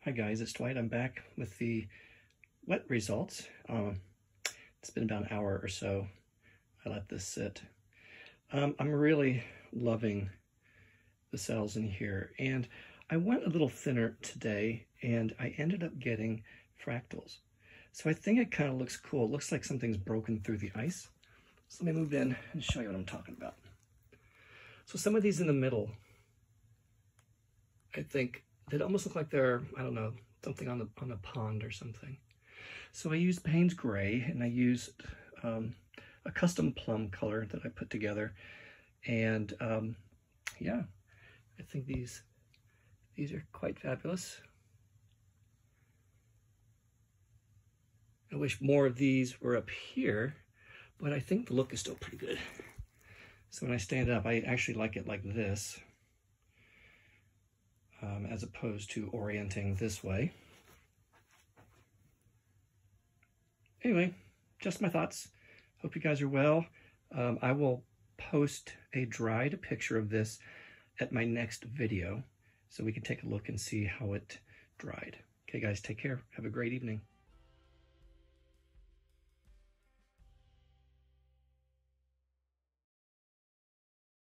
Hi guys, it's Dwight. I'm back with the wet results. It's been about an hour or so. I let this sit. I'm really loving the cells in here, and I went a little thinner today and I ended up getting fractals. So I think it kind of looks cool. It looks like something's broken through the ice. So let me move in and show you what I'm talking about. So some of these in the middle, I think they almost look like they're, I don't know, something on a pond or something. So I used Payne's Gray, and I used a custom plum color that I put together. And yeah, I think these are quite fabulous. I wish more of these were up here, but I think the look is still pretty good. So when I stand up, I actually like it like this, as opposed to orienting this way. Anyway, just my thoughts. Hope you guys are well. I will post a dried picture of this at my next video so we can take a look and see how it dried. Okay guys, take care. Have a great evening.